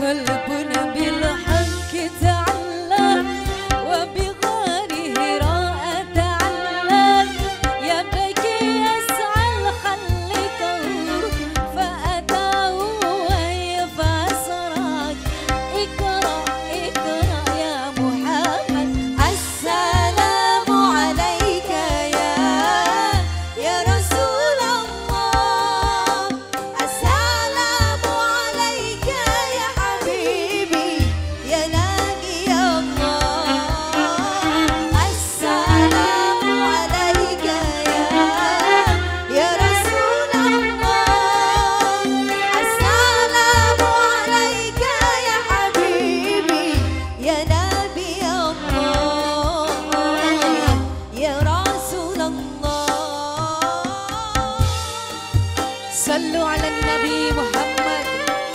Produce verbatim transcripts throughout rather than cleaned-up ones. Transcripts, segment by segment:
قلبنا بالحق تعلق وبغاره راء تعلق يبكي يسعى الخلق فأتاه وهي فأسرك اقرأ اقرأ يا محمد السلام عليك يا يا رسول الله السلام عليك يا حبيبي يا نبي الله السلام عليك يا يا رسول الله السلام عليك يا حبيبي يا نبي الله يا رسول الله صلوا على النبي محمد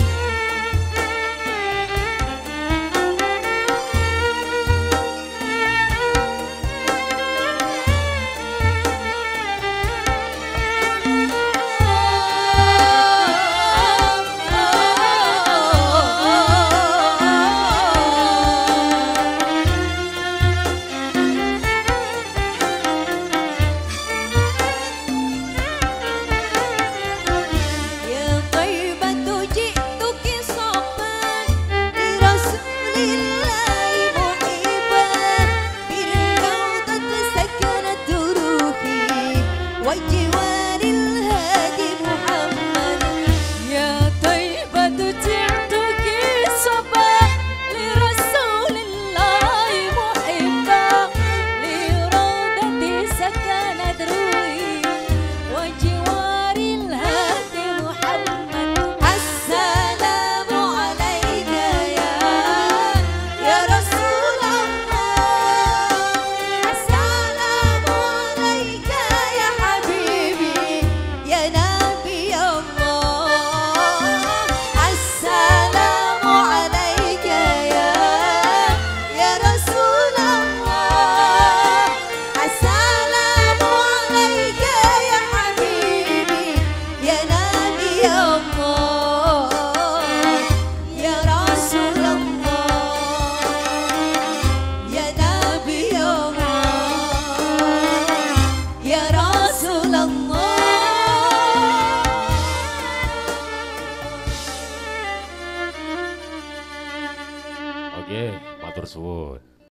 يا طيبة جئتك صبا لرسول الله محبا بالروضة سكنت روحي وجوار الهادي محمد يا طيبة جئتك صبا لرسول الله محبا لروضة سكنت روحي وجوار الهادي محمد السلام عليك يا يا رسول الله السلام عليك يا حبيبي يا نبي الله السلام عليك يا يا رسول الله السلام عليك يا حبيبي يا نبي الله يا رسول الله يا نبي الله يا رسول الله Oke, matur suwun.